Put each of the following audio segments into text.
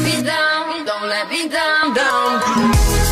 me down, don't let me down, down.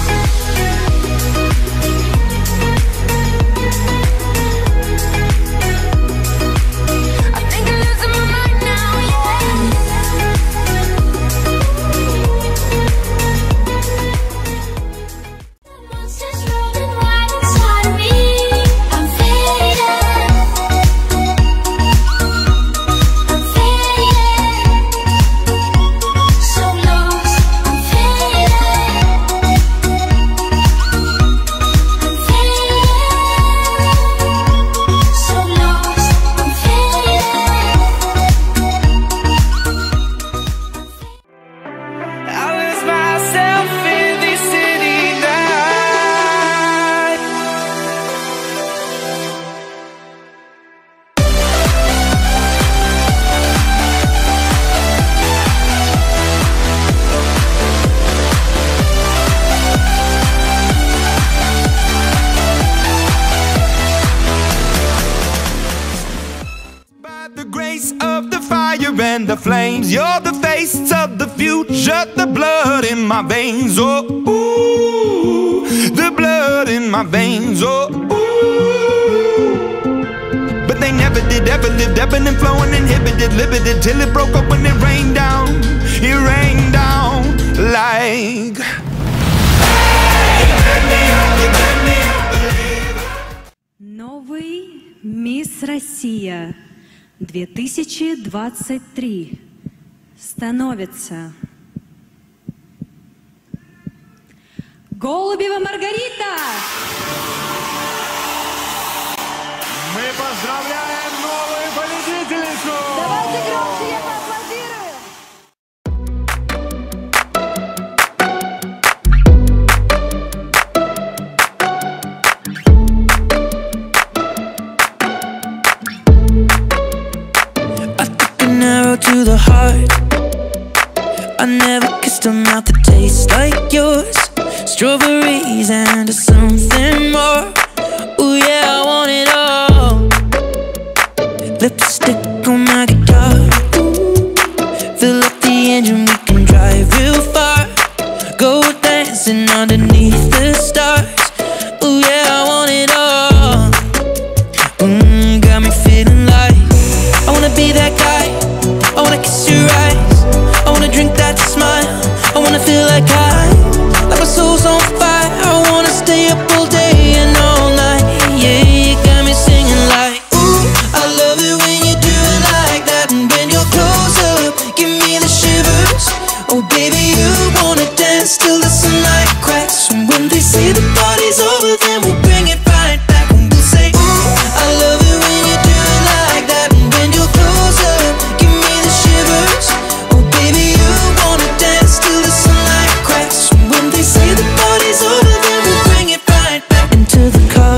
And the flames, you're the face of the future, the blood in my veins, oh, ooh, the blood in my veins, oh, ooh. But they never did, ever lived, ebbing and flowing, inhibited, limited, till it broke up when it rained down like, hey, you let me up. Новый Мисс Россия 2023 становится Голубева Маргарита. Мы поздравляем новую победительницу! Давайте громче, я поаплодирую! To the heart, I never kissed a mouth that tastes like yours. Strawberries and something more. Ooh yeah, I want it all. Lipstick on my guitar. Fill up the engine, we can drive real far. Go dancing underneath the stars. Ooh yeah, I want it all. Got me feeling like I wanna be that guy. I wanna kiss your eyes, I wanna drink that smile, I wanna feel like my soul's on fire. I wanna stay up all day and all night. Yeah, you got me singing like, ooh, I love it when you do it like that. And when you're close up, give me the shivers. Oh baby, you wanna dance till the sunlight cracks. And when they say the party's over, then we'll bring it right back. And we'll say, ooh, I love it when you do it like that. And when you're close up, give me the shivers. Oh baby, you wanna dance till the sunlight cracks. And when they say the party's over, then we'll bring it right back. Into the car,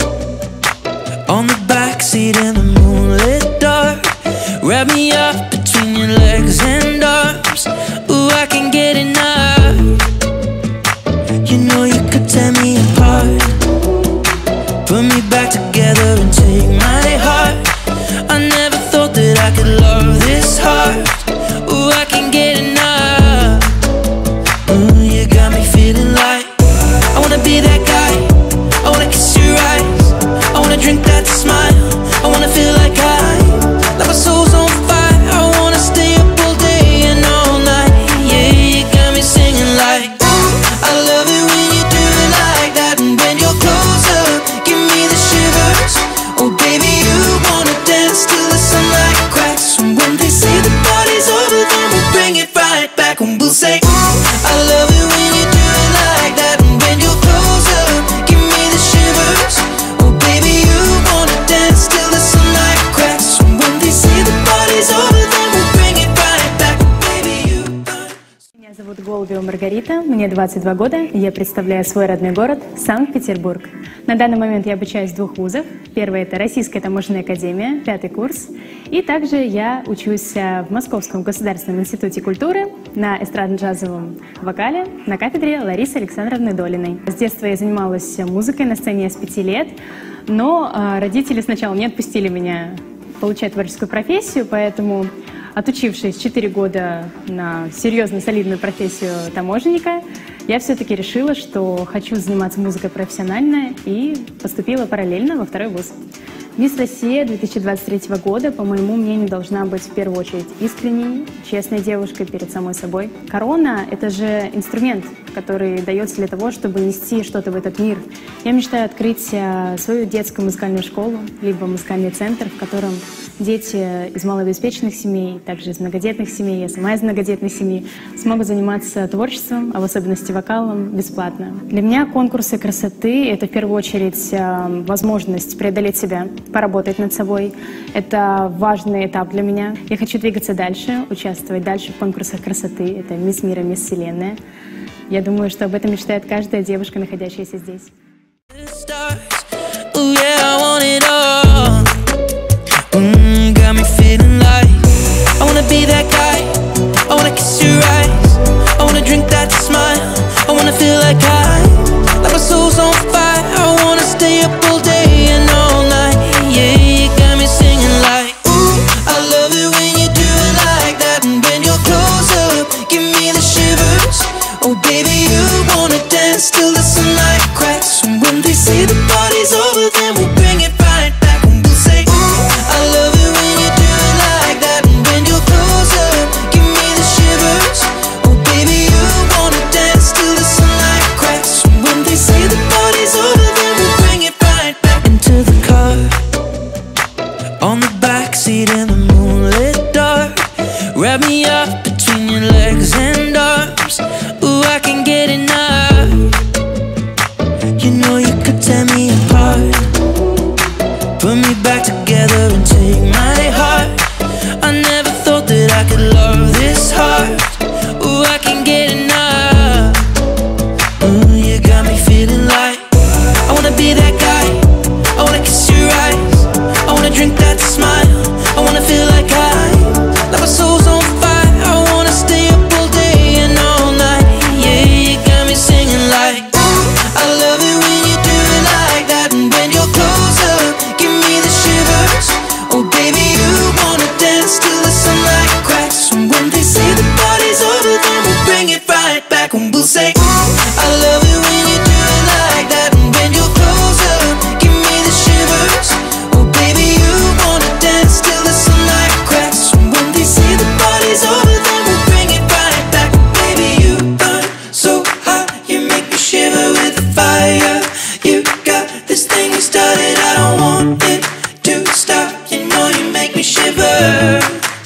on the backseat in the moonlit dark. Wrap me up between your legs and arms. Ooh, I can't get enough. You know you could tear me apart, put me back together and take my heart. I never thought that I could love this hard. Ooh, I can't get enough. Ooh, you got me feeling like I wanna be that guy. I wanna kiss your eyes, I wanna drink that smile, I wanna feel like my soul's on fire. I wanna stay up all day and all night. Yeah, you got me singing like, ooh, I love it when you do it like that. And when you're close up, give me the shivers. Oh baby, you wanna dance till the sunlight cracks. And when they say the party's over, then we'll bring it right back. And we'll say, ooh, I love it when you do it like that. And when you're close up, give me the shivers. Oh baby, you wanna dance till the sunlight cracks. And when they say the party's over, then we'll bring it right back. Baby, you. Меня зовут Голубева Маргарита, мне 22 года, и я представляю свой родной город Санкт-Петербург. На данный момент я обучаюсь в двух вузах. Первый – это Российская таможенная академия, 5-й курс. И также я учусь в Московском государственном институте культуры на эстрадно-джазовом вокале на кафедре Ларисы Александровны Долиной. С детства я занималась музыкой на сцене с 5 лет, но родители сначала не отпустили меня получать творческую профессию, поэтому Отучившись 4 года на серьезную, солидную профессию таможенника, я все-таки решила, что хочу заниматься музыкой профессионально и поступила параллельно во второй вуз. Мисс Россия 2023 года, по моему мнению, должна быть в первую очередь искренней, честной девушкой перед самой собой. Корона — это же инструмент, который дается для того, чтобы нести что-то в этот мир. Я мечтаю открыть свою детскую музыкальную школу, либо музыкальный центр, в котором дети из малообеспеченных семей, также из многодетных семей, я сама из многодетной семьи, смогут заниматься творчеством, а в особенности вокалом, бесплатно. Для меня конкурсы красоты — это в первую очередь возможность преодолеть себя, поработать над собой. Это важный этап для меня. Я хочу двигаться дальше, участвовать дальше в конкурсах красоты. Это Мисс Мира, Мисс Вселенная. Я думаю, что об этом мечтает каждая девушка, находящаяся здесь. Till the sunlight cracks, and when they say the party's over, then we'll bring it right back, and we'll say, ooh, I love it when you do it like that, and when you're closer, give me the shivers. Oh baby, you wanna dance till the sunlight cracks, and when they say the party's over, then we'll bring it right back. Into the car, on the backseat in the moonlit dark, wrap me up between your legs and arms. Ooh, I can get enough. You know you could tear me apart, put me back together and take my heart. I never thought that I could love this hard. Ooh, I can get enough. Ooh, you got me feeling like I wanna be that guy. I wanna kiss your eyes, I wanna drink that smile, I wanna feel like my soul's on fire. I wanna stay up all day and all night. Yeah, you got me singing like, I love it when you do it like that, and when you're closer, give me the shivers. Oh baby, you wanna dance till the sunlight cracks, and when they say the party's over, then we'll bring it right back, and we'll say, I love it when you do it like that, and when you're closer, give me the shivers. Oh baby, you wanna dance till the sunlight cracks, and when they say the party's over, then we'll bring it right back. Baby, you burn so hot, you make me shiver with fire. You got this thing we started, I don't want it to stop. You know you make me shiver.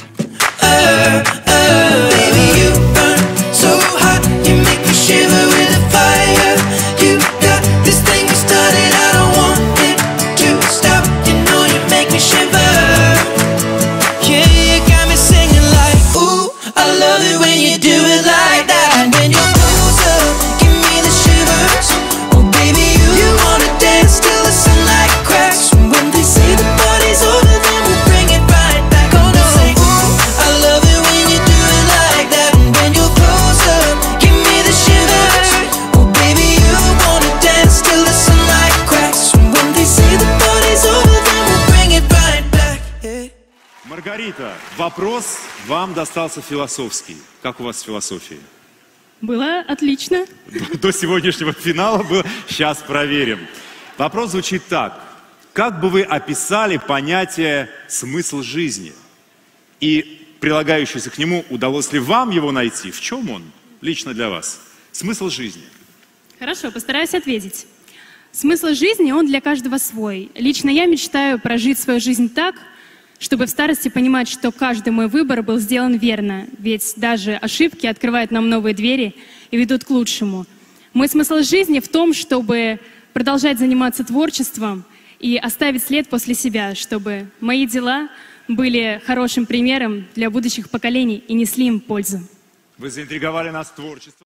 Baby, you burn so hot, you make me shiver with fire. You got this thing we started, I don't want it to stop. You know you make me shiver. Yeah, you got me singing like, ooh, I love it when you do it like that, and when you're closer, give me the shivers. Oh baby, you wanna dance till the sunlight cracks, and when they say the party's over, then we'll bring it right back. Oh no, say, ooh, I love it when you do it like that, and when you're closer, give me the shivers. Oh baby, you wanna dance till the sunlight cracks, and when they say the party's over, then we'll bring it right back. Yeah. Маргарита, вопрос вам достался философский. Как у вас с философией? Было отлично. До сегодняшнего финала было. Сейчас проверим. Вопрос звучит так. Как бы вы описали понятие «смысл жизни»? И прилагающийся к нему, удалось ли вам его найти? В чем он лично для вас? Смысл жизни. Хорошо, постараюсь ответить. Смысл жизни, он для каждого свой. Лично я мечтаю прожить свою жизнь так, чтобы в старости понимать, что каждый мой выбор был сделан верно. Ведь даже ошибки открывают нам новые двери и ведут к лучшему. Мой смысл жизни в том, чтобы продолжать заниматься творчеством и оставить след после себя, чтобы мои дела были хорошим примером для будущих поколений и несли им пользу. Вы заинтриговали нас творчеством.